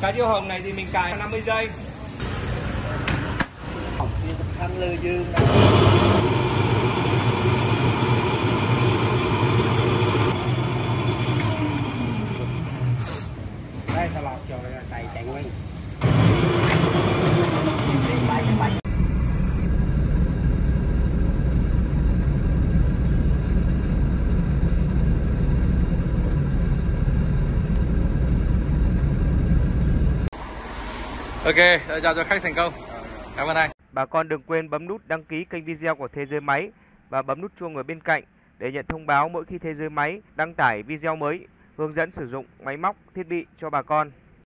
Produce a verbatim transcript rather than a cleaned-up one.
Cái diều hồng này thì mình cài năm mươi giây. Thăng lư dương. Đây tao lọt rồi tay chạy nguyên. Ok, đã giao cho khách thành công. Cảm ơn anh. Bà con đừng quên bấm nút đăng ký kênh video của Thế Giới Máy và bấm nút chuông ở bên cạnh để nhận thông báo mỗi khi Thế Giới Máy đăng tải video mới, hướng dẫn sử dụng máy móc, thiết bị cho bà con.